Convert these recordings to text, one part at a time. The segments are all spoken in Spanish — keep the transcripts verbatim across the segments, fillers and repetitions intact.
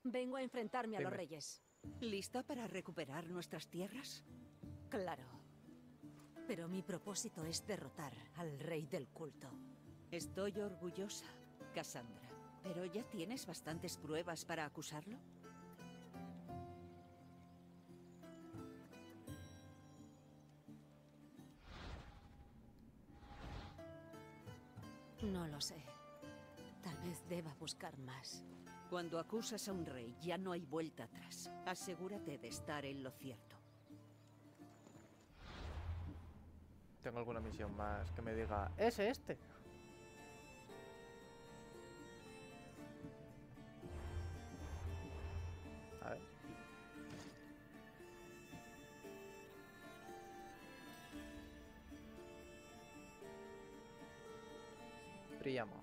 Vengo a enfrentarme a los Dime. reyes. ¿Lista para recuperar nuestras tierras? Claro. Pero mi propósito es derrotar al rey del culto. Estoy orgullosa, Cassandra. ¿Pero ya tienes bastantes pruebas para acusarlo? No lo sé. Tal vez deba buscar más. Cuando acusas a un rey, ya no hay vuelta atrás. Asegúrate de estar en lo cierto. Tengo alguna misión más que me diga... ¡Es este! A ver. Príamo.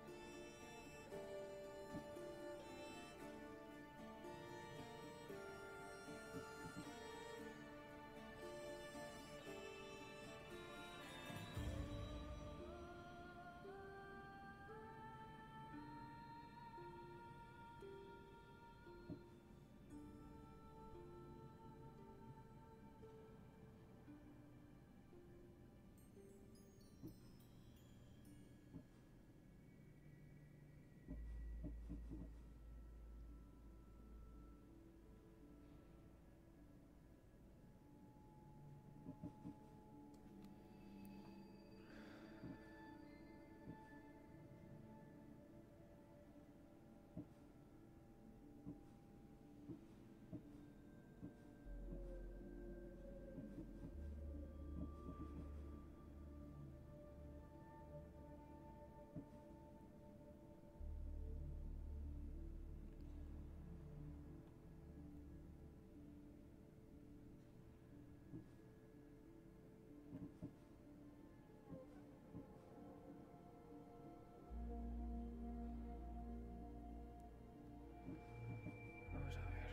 Vamos a ver.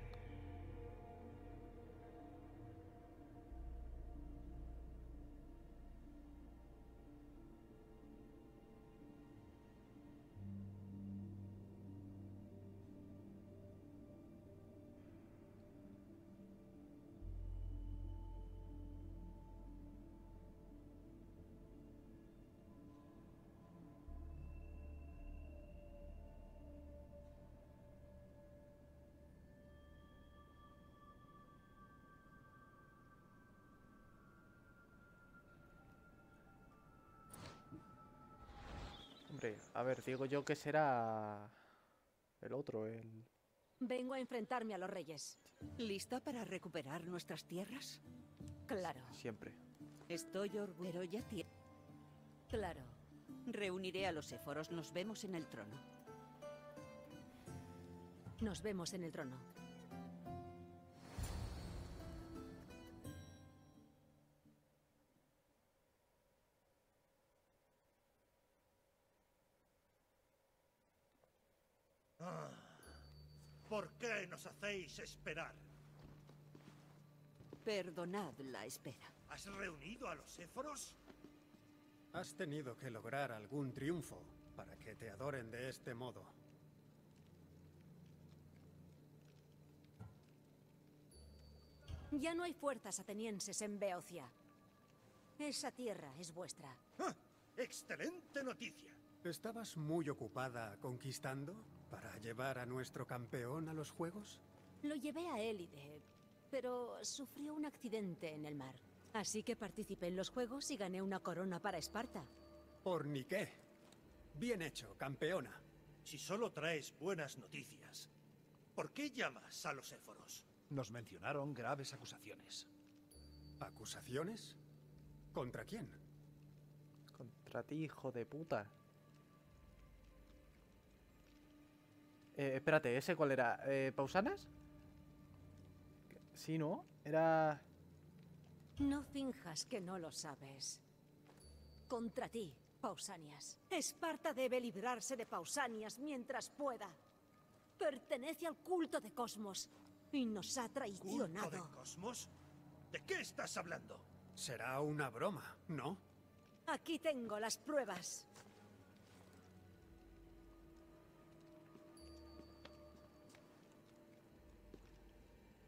Hombre, a ver, digo yo que será... el otro, el... Vengo a enfrentarme a los reyes. ¿Lista para recuperar nuestras tierras? Claro, siempre. Estoy orgullosa. Pero ya tiene... claro. Reuniré a los éforos. Nos vemos en el trono. Nos vemos en el trono. ¿Por qué nos hacéis esperar? Perdonad la espera. ¿Has reunido a los éforos? Has tenido que lograr algún triunfo para que te adoren de este modo. Ya no hay fuerzas atenienses en Beocia. Esa tierra es vuestra. ¡Ah! ¡Excelente noticia! ¿Estabas muy ocupada conquistando para llevar a nuestro campeón a los juegos? Lo llevé a Élide, pero sufrió un accidente en el mar. Así que participé en los juegos y gané una corona para Esparta. Por ni qué. Bien hecho, campeona. Si solo traes buenas noticias, ¿por qué llamas a los éforos? Nos mencionaron graves acusaciones. ¿Acusaciones? ¿Contra quién? Contra ti, hijo de puta. Eh, espérate, ¿ese cuál era? Eh, ¿Pausanas? Sí, ¿no? Era... No finjas que no lo sabes. Contra ti, Pausanias. Esparta debe librarse de Pausanias mientras pueda. Pertenece al culto de Cosmos y nos ha traicionado. ¿Culto de Cosmos? ¿De qué estás hablando? Será una broma, ¿no? Aquí tengo las pruebas.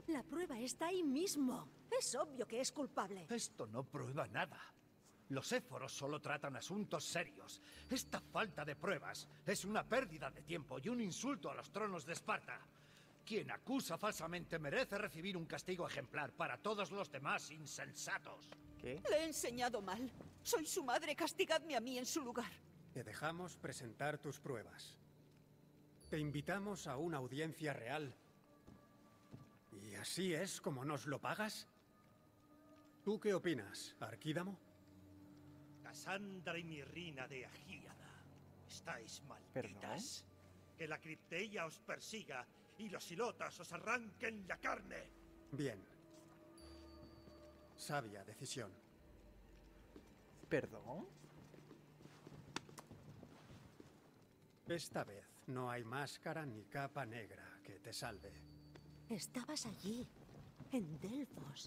La prueba está ahí mismo. Es obvio que es culpable. Esto no prueba nada. Los éforos solo tratan asuntos serios. Esta falta de pruebas es una pérdida de tiempo y un insulto a los tronos de Esparta. Quien acusa falsamente merece recibir un castigo ejemplar para todos los demás insensatos. ¿Qué? Le he enseñado mal. Soy su madre, castigadme a mí en su lugar. Te dejamos presentar tus pruebas. Te invitamos a una audiencia real. ¿Y así es como nos lo pagas? ¿Tú qué opinas, Arquídamo? Casandra y Mirrina de Agíada, estáis malditas. Que la cripteia os persiga y los ilotas os arranquen la carne. Bien. Sabia decisión. ¿Perdón? Esta vez no hay máscara ni capa negra que te salve. Estabas allí, en Delfos.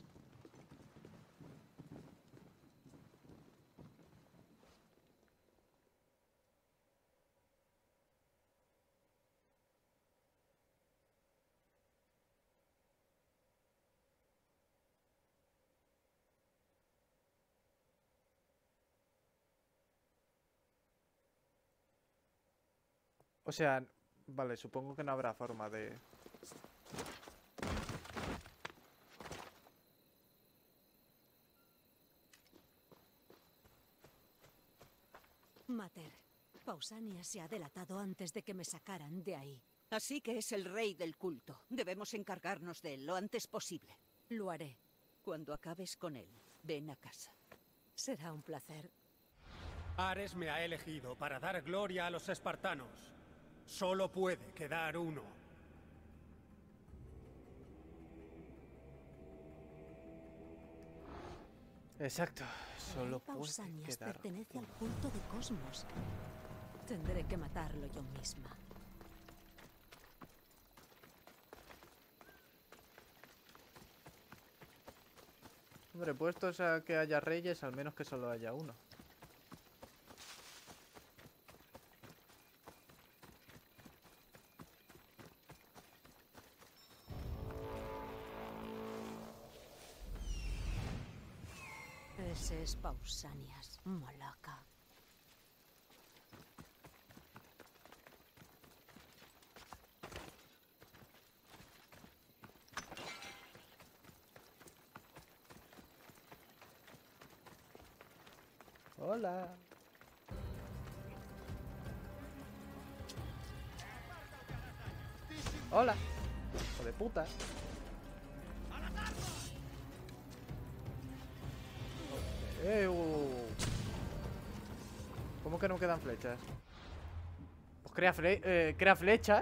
O sea, vale, supongo que no habrá forma de... Mater, Pausanias se ha delatado antes de que me sacaran de ahí. Así que es el rey del culto. Debemos encargarnos de él lo antes posible. Lo haré. Cuando acabes con él, ven a casa. Será un placer. Ares me ha elegido para dar gloria a los espartanos. Solo puede quedar uno. Exacto, solo El rey puede Pausanias quedar... pertenece al culto de Cosmos. Tendré que matarlo yo misma. Hombre, puestos a que haya reyes, al menos que solo haya uno. Ese es Pausanias, molaca. Hola. Hola. Hijo de puta. Eh, uh. ¿Cómo que no quedan flechas? Pues crea, fle eh, crea flechas.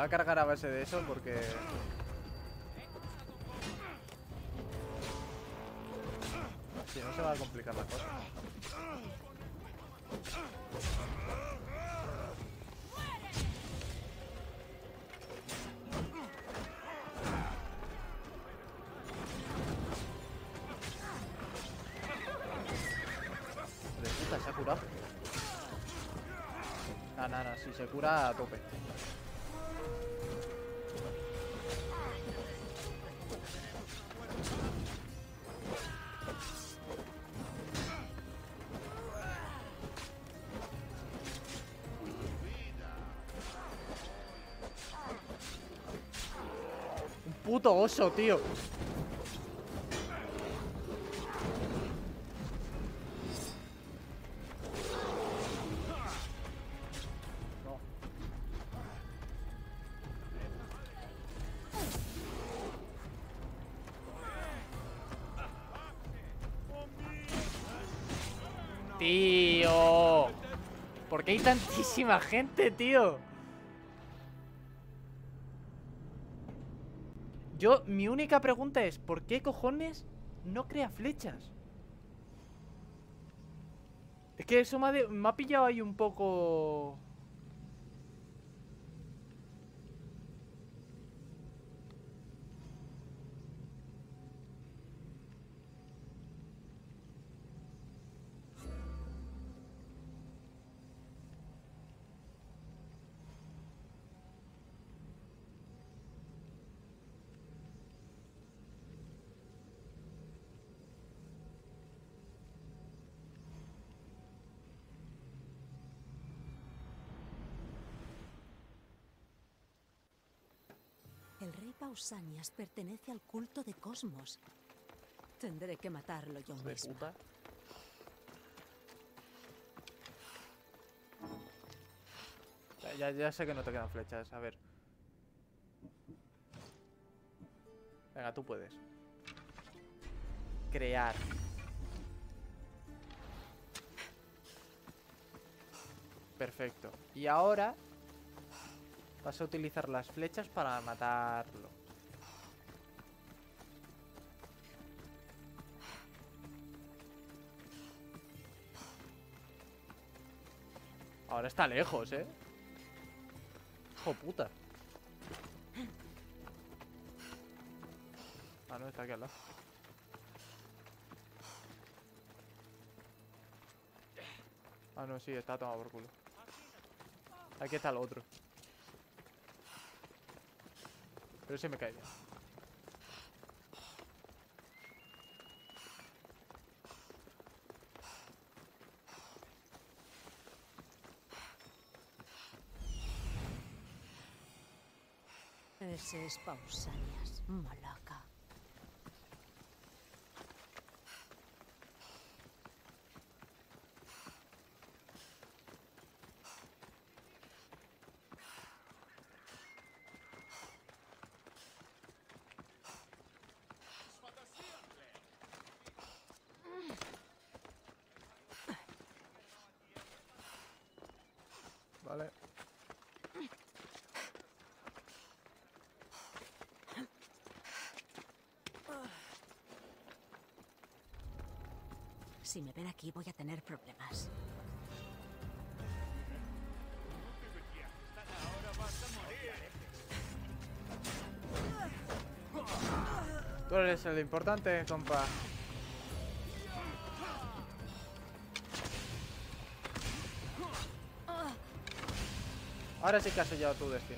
voy a cargar a base de eso porque... Si no se va a complicar la cosa. De puta, se ha curado. Nada, nada, si se cura a tope. Un puto oso, tío. Tío, ¿por qué hay tantísima gente, tío? Yo, mi única pregunta es, ¿por qué cojones no crea flechas? Es que eso me ha, de- me ha pillado ahí un poco... El rey Pausanias pertenece al culto de Cosmos. Tendré que matarlo yo de misma. puta. Ya, ya, ya sé que no te quedan flechas, a ver. Venga, tú puedes. Crear. Perfecto. Y ahora vas a utilizar las flechas para matarlo. Ahora está lejos, ¿eh? Hijo puta. Ah, no, está aquí al lado. Ah, no, sí, está tomado por culo. Aquí está el otro. Pero ese me cae bien. Ese es Pausanias, malaca. Vale. Si me ven aquí voy a tener problemas. Tú eres el importante, compa. Ahora sí que has sellado tu destino.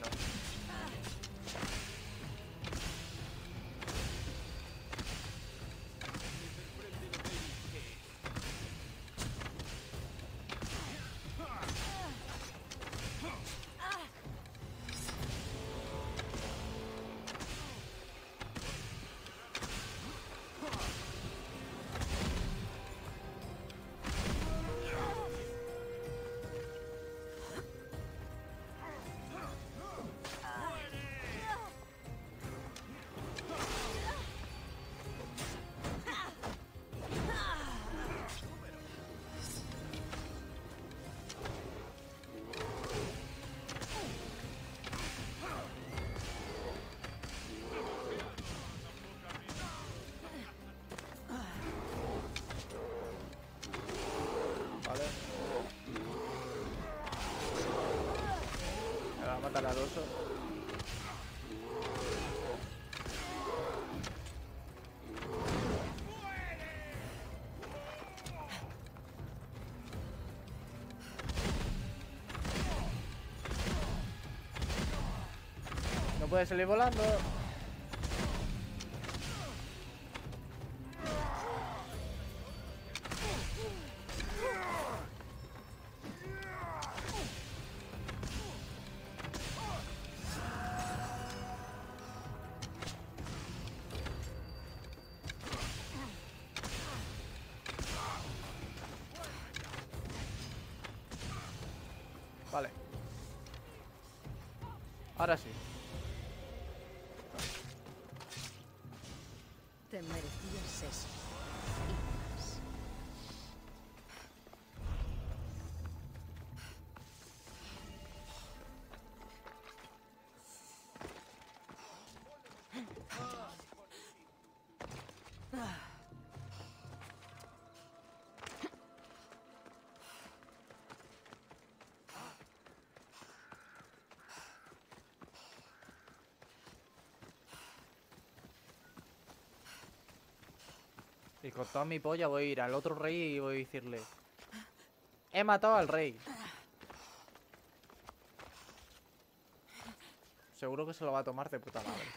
matar al oso. No puede salir volando. Vale. Ahora sí. Te merecías eso. Y más. Y con toda mi polla voy a ir al otro rey y voy a decirle: he matado al rey. Seguro que se lo va a tomar de puta madre.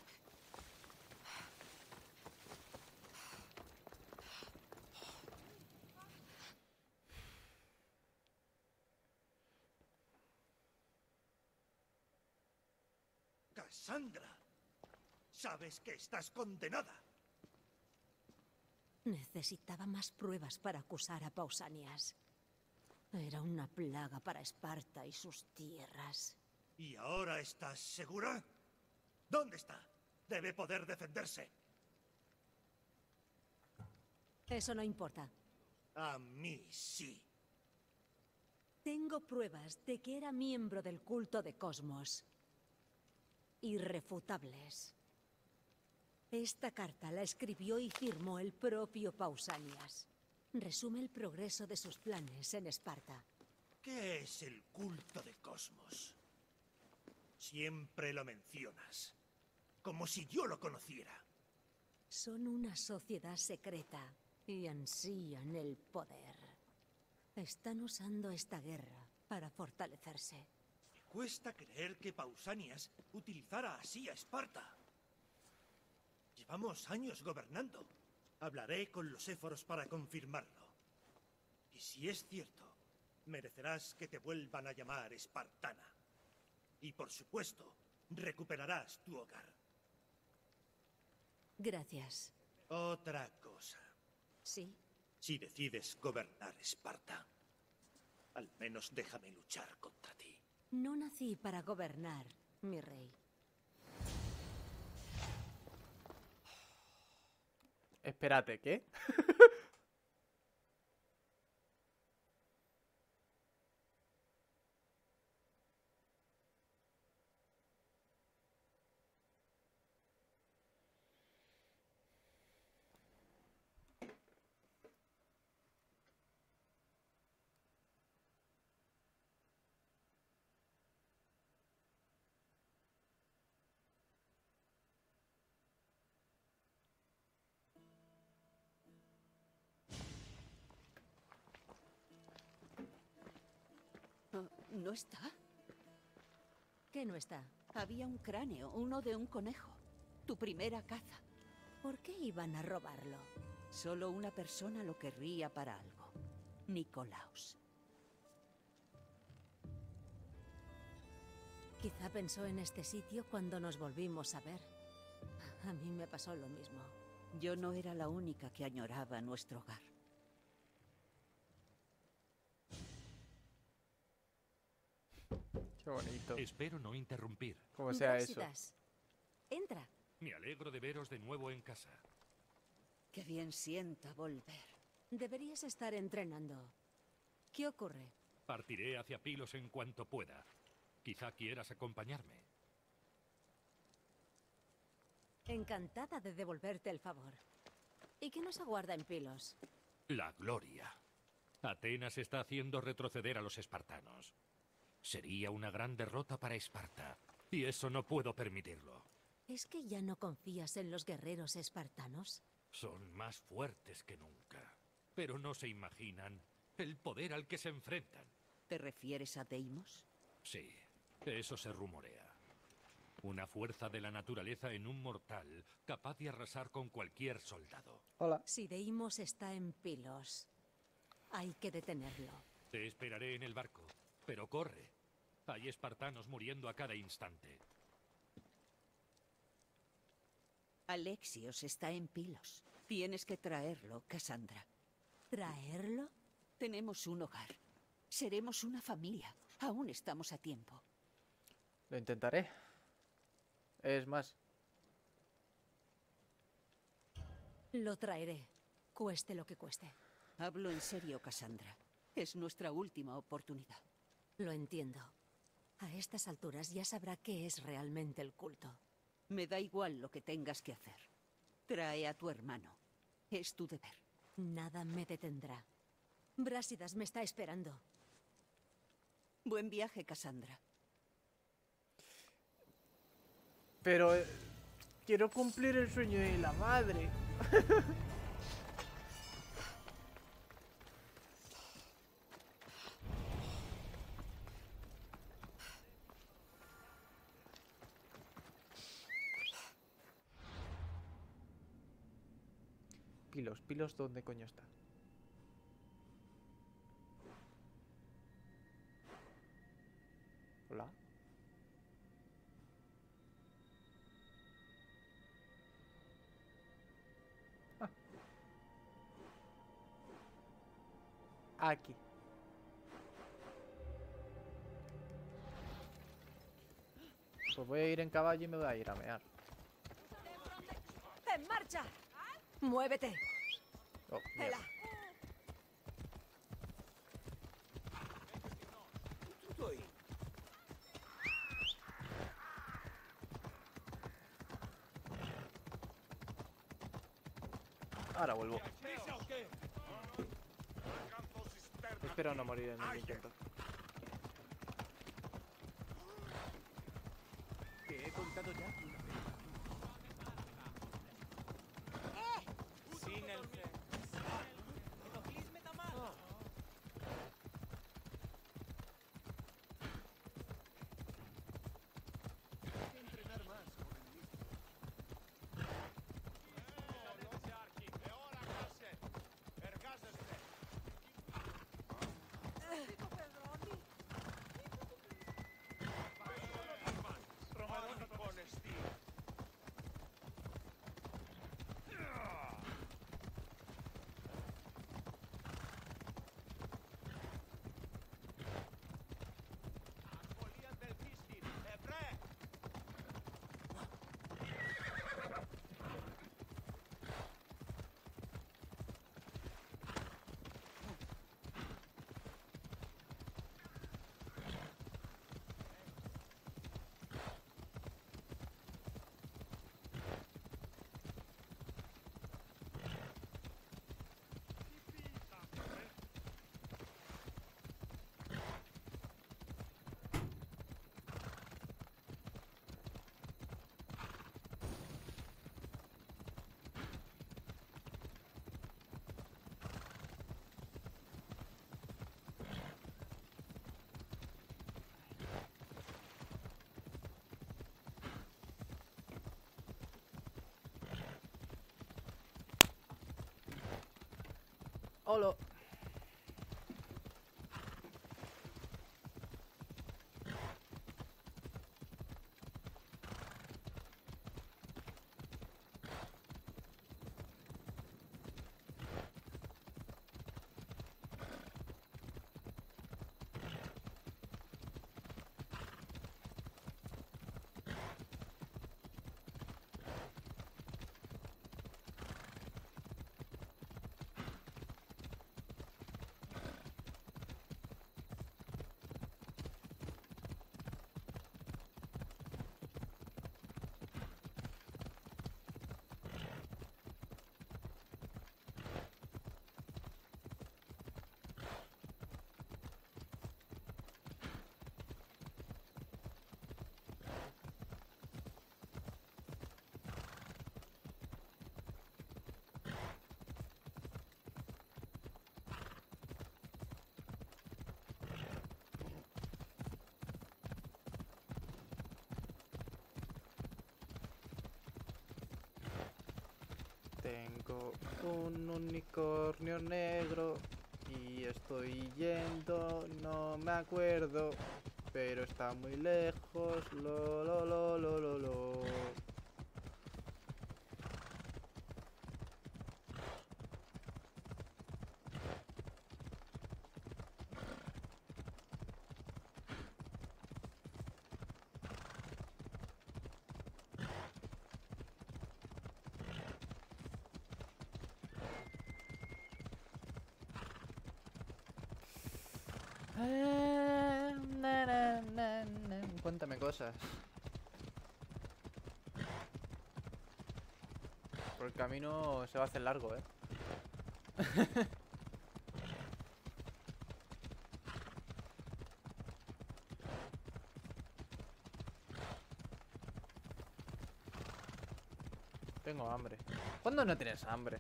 Cassandra, sabes que estás condenada. Necesitaba más pruebas para acusar a Pausanias. Era una plaga para Esparta y sus tierras. ¿Y ahora estás segura? ¿Dónde está? Debe poder defenderse. Eso no importa. A mí sí. Tengo pruebas de que era miembro del culto de Cosmos. Irrefutables. Esta carta la escribió y firmó el propio Pausanias. Resume el progreso de sus planes en Esparta. ¿Qué es el culto de Cosmos? Siempre lo mencionas, como si yo lo conociera. Son una sociedad secreta y ansían el poder. Están usando esta guerra para fortalecerse. Me cuesta creer que Pausanias utilizara así a Esparta. Llevamos años gobernando. Hablaré con los éforos para confirmarlo. Y si es cierto, merecerás que te vuelvan a llamar espartana. Y por supuesto, recuperarás tu hogar. Gracias. Otra cosa. ¿Sí? Si decides gobernar Esparta, al menos déjame luchar contra ti. No nací para gobernar, mi rey. Espérate, ¿qué? ¿No está? ¿Qué no está? Había un cráneo, uno de un conejo. Tu primera caza. ¿Por qué iban a robarlo? Solo una persona lo querría para algo. Nicolaus. Quizá pensó en este sitio cuando nos volvimos a ver. A mí me pasó lo mismo. Yo no era la única que añoraba nuestro hogar. Qué bonito. Espero no interrumpir. Como sea eso. Brásidas, entra. Me alegro de veros de nuevo en casa. Qué bien sienta volver. Deberías estar entrenando. ¿Qué ocurre? Partiré hacia Pilos en cuanto pueda. Quizá quieras acompañarme. Encantada de devolverte el favor. ¿Y qué nos aguarda en Pilos? La gloria. Atenas está haciendo retroceder a los espartanos. Sería una gran derrota para Esparta, y eso no puedo permitirlo. ¿Es que ya no confías en los guerreros espartanos? Son más fuertes que nunca, pero no se imaginan el poder al que se enfrentan. ¿Te refieres a Deimos? Sí, eso se rumorea. Una fuerza de la naturaleza en un mortal, capaz de arrasar con cualquier soldado. Hola. Si Deimos está en Pilos, hay que detenerlo. Te esperaré en el barco, pero corre. Hay espartanos muriendo a cada instante. Alexios está en Pilos. Tienes que traerlo, Cassandra. ¿Traerlo? Tenemos un hogar. Seremos una familia. Aún estamos a tiempo. Lo intentaré. Es más, Lo traeré, cueste lo que cueste. Hablo en serio, Cassandra. Es nuestra última oportunidad. Lo entiendo. A estas alturas ya sabrá qué es realmente el culto. Me da igual lo que tengas que hacer. Trae a tu hermano. Es tu deber. Nada me detendrá. Brásidas me está esperando. Buen viaje, Cassandra. pero eh, quiero cumplir el sueño de la madre. Pilos, Pilos, ¿dónde coño está? Hola. Ah. Aquí. Pues voy a ir en caballo y me voy a ir a mear. ¡En marcha! ¡Muévete! Oh, mierda. ¡Hela! Ahora vuelvo. Espero no morir en el intento. ¿Te he contado ya? Hola. Tengo un unicornio negro y estoy yendo, no me acuerdo, pero está muy lejos, lo lo lo lo lo lo. Ah, na, na, na, na. Cuéntame cosas. Por el camino se va a hacer largo, ¿eh? Tengo hambre. ¿Cuándo no tienes hambre?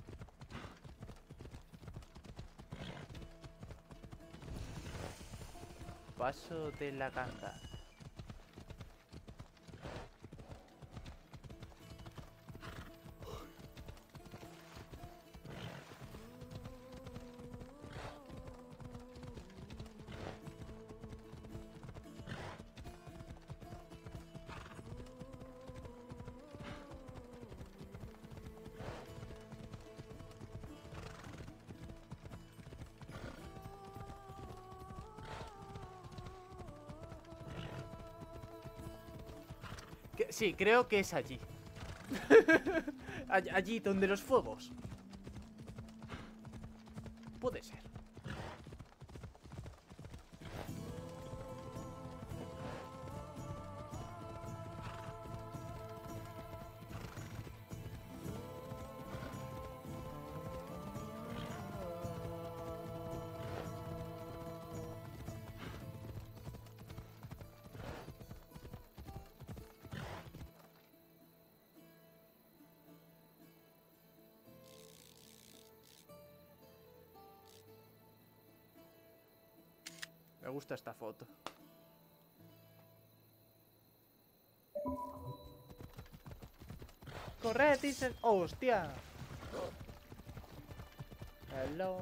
Paso de la ganga. Que- Sí, creo que es allí. All- Allí donde los fuegos. Puede ser. Me gusta esta foto. Corred, dicen. ¡Hostia! Hello.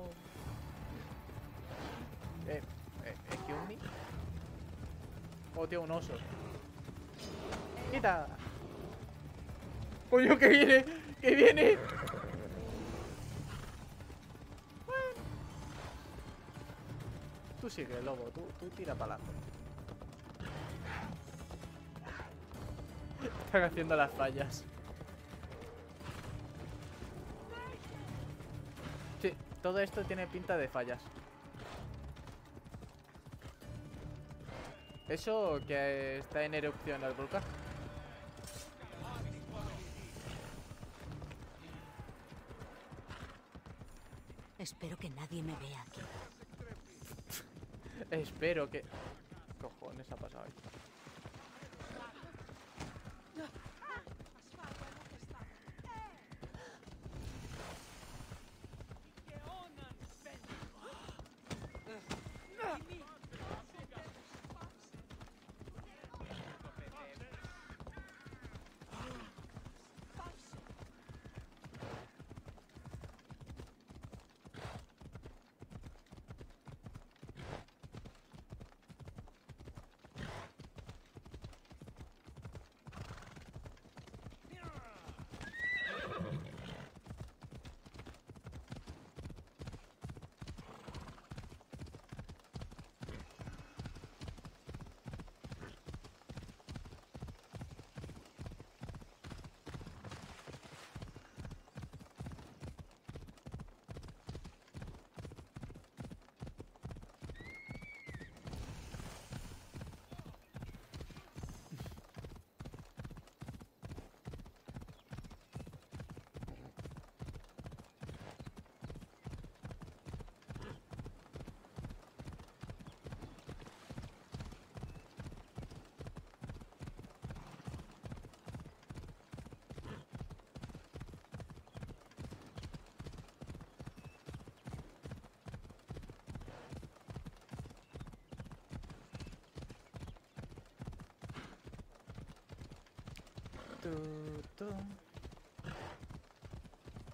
Eh, eh, excuse me. Oh, tío, un oso. ¡Quita! ¡Coño, que viene! ¡Que viene! Tú sigue, lobo, tú, tú tira para adelante. Están haciendo las fallas. Sí, todo esto tiene pinta de fallas. Eso que está en erupción el volcán. Espero que nadie me vea aquí. Espero que... ¿Qué cojones ha pasado ahí? Tu, tu.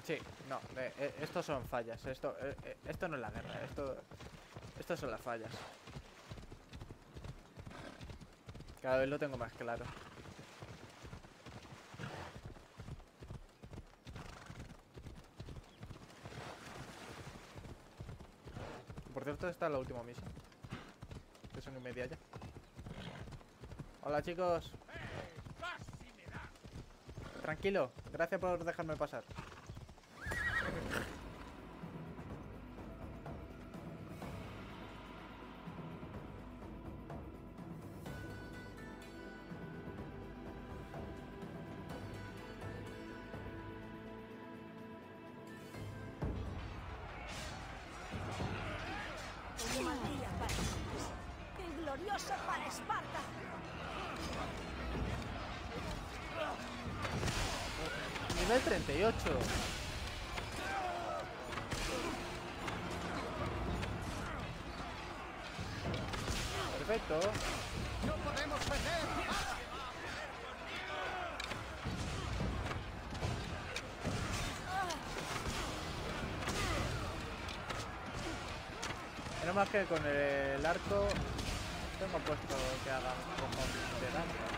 Sí, no, eh, eh, estos son fallas. Esto, eh, eh, esto no es la guerra. Esto, estos son las fallas. Cada vez lo tengo más claro. Por cierto, esta es la última misión. Que son y media ya. Hola, chicos. Tranquilo, gracias por dejarme pasar. Un mal día para Esparta. ¡Qué glorioso para Esparta! Nivel treinta y ocho. Perfecto. ¡No podemos perder! Menos mal que con el arco tengo puesto que haga un poco de daño.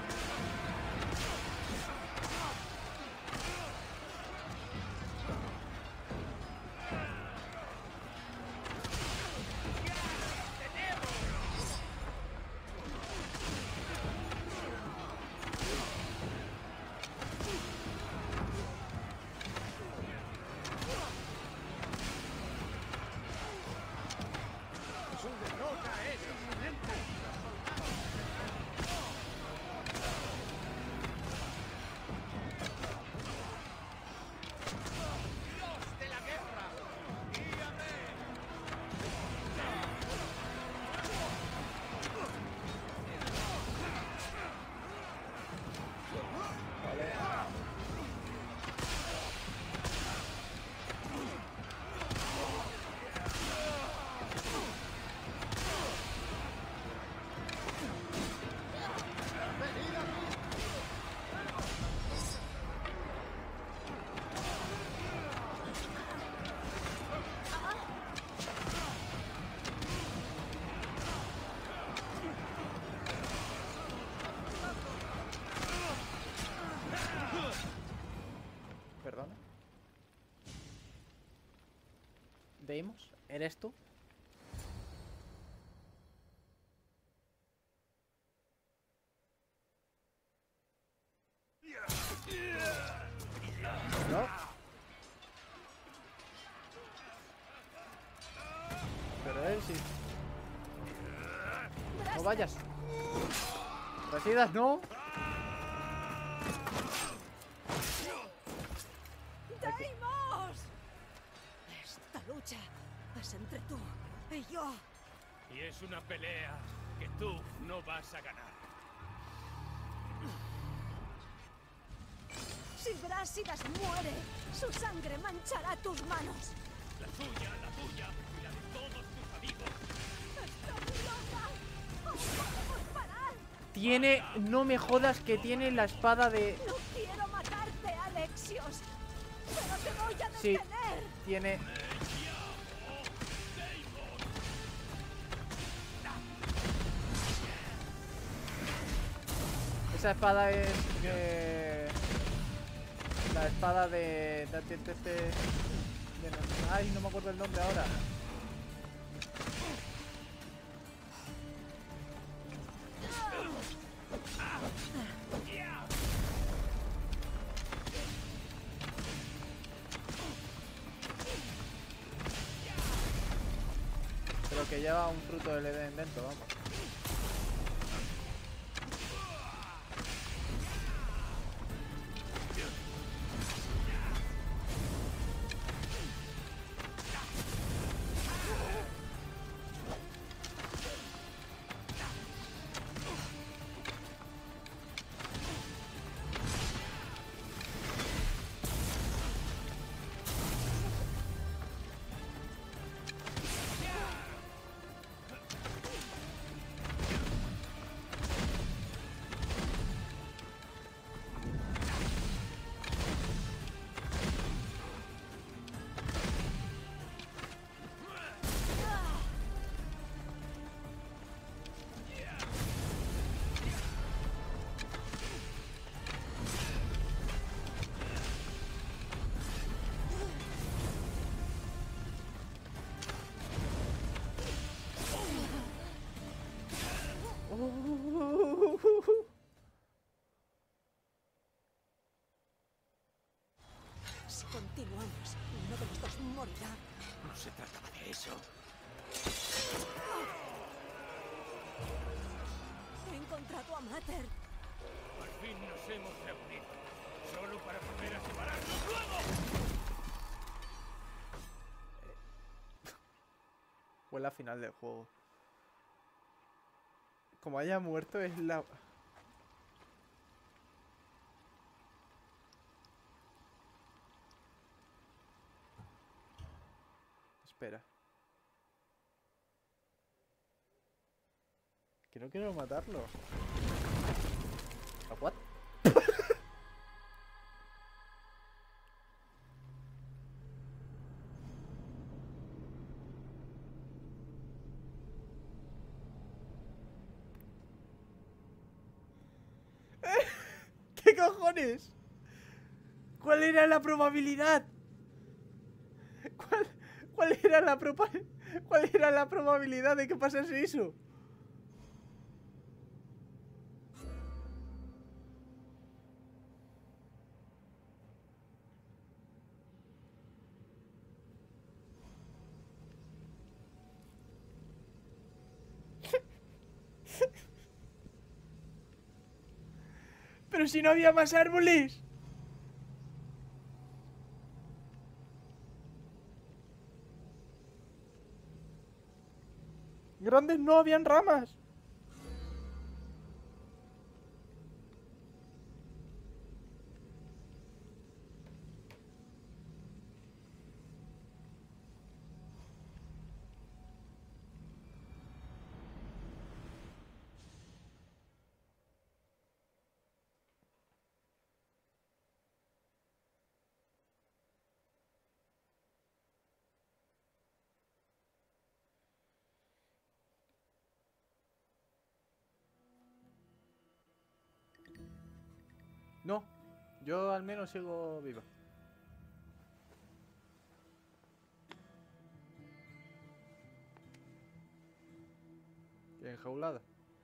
Perdona. Deimos, ¿eres tú? No. Pero él sí. No vayas. Residas, no. ¡Deimos! Esta lucha es entre tú y yo. Y es una pelea que tú no vas a ganar. Si Brásidas muere, su sangre manchará tus manos. La tuya, la tuya y la de todos tus amigos. ¡Estoy loca! ¡No podemos parar! Tiene, no me jodas que tiene la espada de... No quiero matarte, Alexios. Pero te voy a Sí, detener. tiene... Esa espada es... eh, la espada de... de, de, de, de- de- Ay, no me acuerdo el nombre ahora. Pero que lleva un fruto del Edén dentro, vamos. cuidado. No se trataba de eso. He encontrado a Mater. Al fin nos hemos reunido. Solo para volver a separarnos luego. Fue la final del juego. Como haya muerto es la... Espera. Que no quiero matarlo. ¿A what? ¿Qué cojones? ¿Cuál era la probabilidad? ¿Cuál, cuál era la proba- cuál era la probabilidad de que pasase eso? Pero si no había más árboles. Grandes no habían ramas. No, yo al menos sigo vivo. Enjaulada.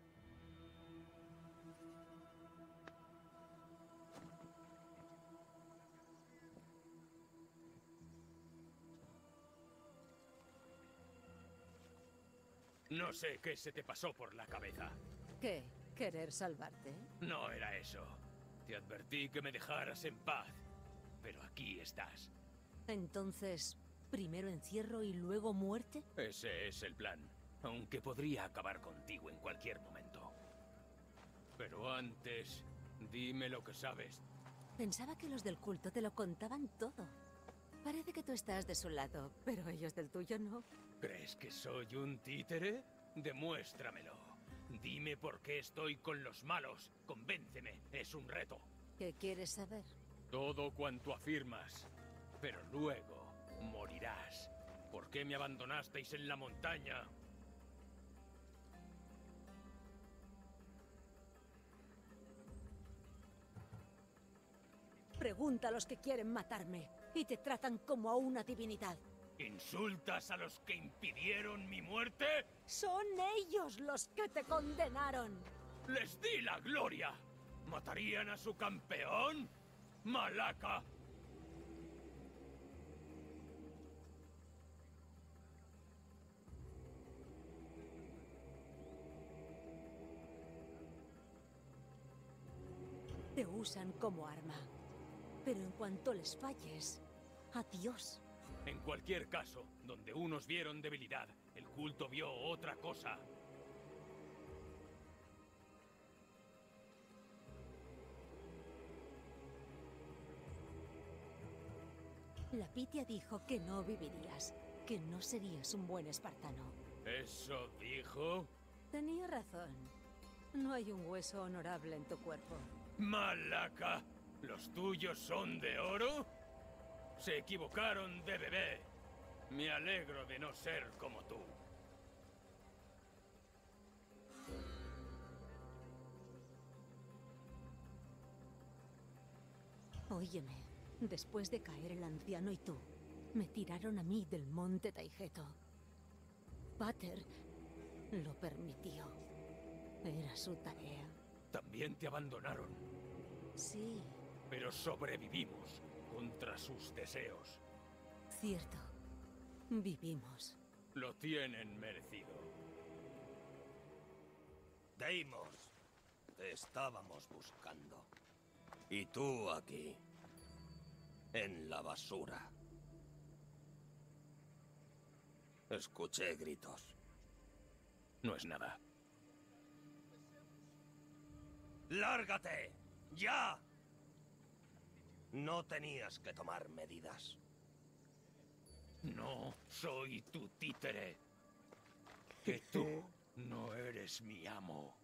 No sé qué se te pasó por la cabeza. ¿Qué? ¿Querer salvarte? No era eso. Te advertí que me dejaras en paz. Pero aquí estás. Entonces, ¿primero encierro y luego muerte? Ese es el plan. Aunque podría acabar contigo en cualquier momento. Pero antes, dime lo que sabes. Pensaba que los del culto te lo contaban todo. Parece que tú estás de su lado, pero ellos del tuyo no. ¿Crees que soy un títere? Demuéstramelo. Dime por qué estoy con los malos. Convénceme, es un reto. ¿Qué quieres saber? Todo cuanto afirmas. Pero luego morirás. ¿Por qué me abandonasteis en la montaña? Pregunta a los que quieren matarme y te tratan como a una divinidad. ¿Insultas a los que impidieron mi muerte? Son ellos los que te condenaron. ¡Les di la gloria! ¿Matarían a su campeón? ¡Malaka! Te usan como arma. Pero en cuanto les falles, adiós. En cualquier caso, donde unos vieron debilidad, el culto vio otra cosa. La Pitia dijo que no vivirías, que no serías un buen espartano. ¿Eso dijo? Tenía razón. No hay un hueso honorable en tu cuerpo. ¡Malaka! ¿Los tuyos son de oro? Se equivocaron de bebé. Me alegro de no ser como tú. Óyeme, después de caer el anciano y tú, me tiraron a mí del monte Taigeto. Pater lo permitió. Era su tarea. También te abandonaron. Sí, Pero sobrevivimos contra sus deseos. cierto. Vivimos. Lo tienen merecido. Deimos, te estábamos buscando. Y tú aquí, en la basura. Escuché gritos. No es nada. ¡Lárgate! ¡Ya! No tenías que tomar medidas. No soy tu títere. Que tú no eres mi amo.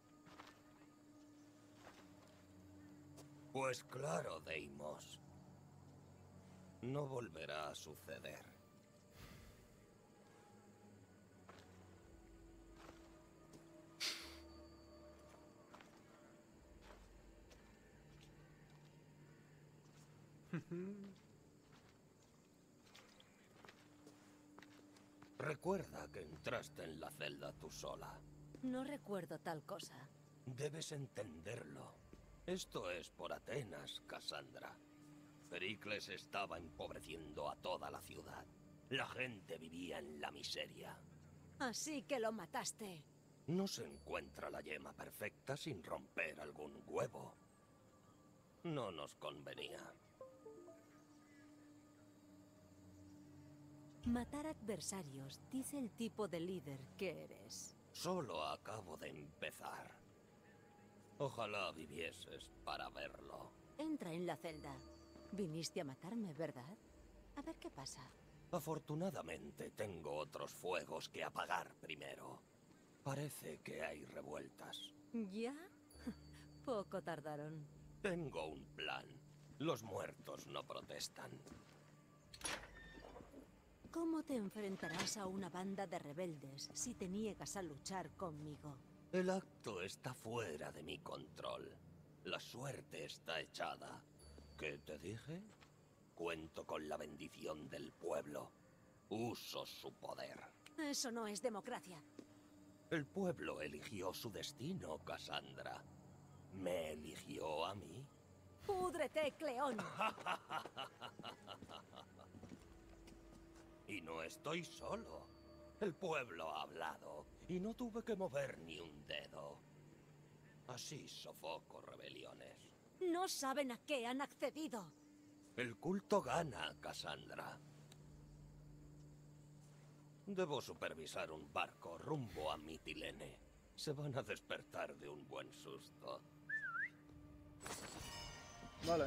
Pues claro, Deimos. No volverá a suceder. Recuerda que entraste en la celda tú sola. No recuerdo tal cosa. Debes entenderlo. Esto es por Atenas, Cassandra. Pericles estaba empobreciendo a toda la ciudad. La gente vivía en la miseria. Así que lo mataste. No se encuentra la yema perfecta sin romper algún huevo. No nos convenía. Matar adversarios dice el tipo de líder que eres. Solo acabo de empezar. Ojalá vivieses para verlo. Entra en la celda. Viniste a matarme, ¿verdad? A ver qué pasa. Afortunadamente tengo otros fuegos que apagar primero. Parece que hay revueltas. ¿Ya? Poco tardaron. Tengo un plan. Los muertos no protestan. ¿Cómo te enfrentarás a una banda de rebeldes si te niegas a luchar conmigo? El acto está fuera de mi control. La suerte está echada. ¿Qué te dije? Cuento con la bendición del pueblo. Uso su poder. Eso no es democracia. El pueblo eligió su destino, Cassandra. ¿Me eligió a mí? ¡Púdrete, Cleón! Y no estoy solo. El pueblo ha hablado y no tuve que mover ni un dedo. Así sofoco rebeliones. No saben a qué han accedido. El culto gana, Cassandra. Debo supervisar un barco rumbo a Mitilene. Se van a despertar de un buen susto. Vale.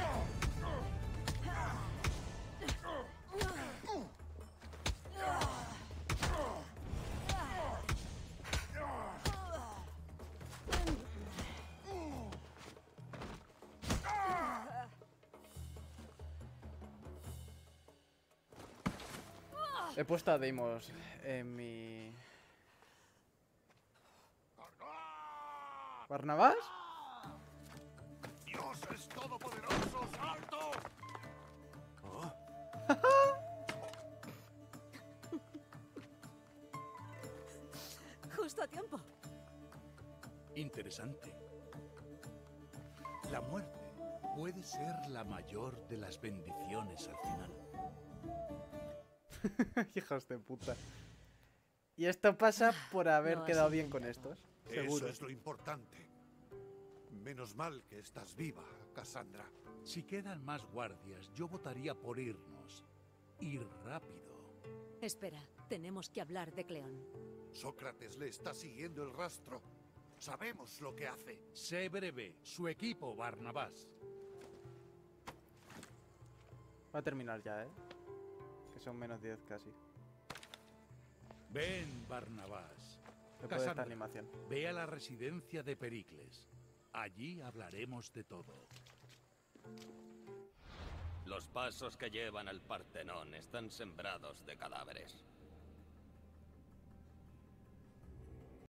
He puesto a Deimos en mi... ¿Barnabás? ¡Dios es todopoderoso! ¡Salto! Justo a tiempo. Interesante. La muerte puede ser la mayor de las bendiciones al final. Hijos de puta. Y esto pasa por haber Lo has quedado bien con intentado. estos. Seguro. Eso es lo importante. Menos mal que estás viva, Cassandra. Si quedan más guardias, yo votaría por irnos. Ir rápido. Espera, tenemos que hablar de Cleón. Sócrates le está siguiendo el rastro. Sabemos lo que hace. Sé breve. Su equipo, Barnabás. Va a terminar ya, ¿eh? Que son menos diez casi. Ven, Barnabás. Después de esta Cassandra, animación. ve a la residencia de Pericles. Allí hablaremos de todo. Los pasos que llevan al Partenón están sembrados de cadáveres.